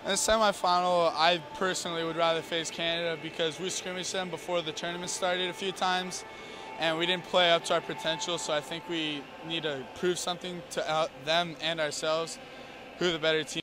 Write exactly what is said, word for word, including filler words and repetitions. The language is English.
In the semifinal, I personally would rather face Canada because we scrimmaged them before the tournament started a few times, and we didn't play up to our potential. So I think we need to prove something to them and ourselves, who the better team.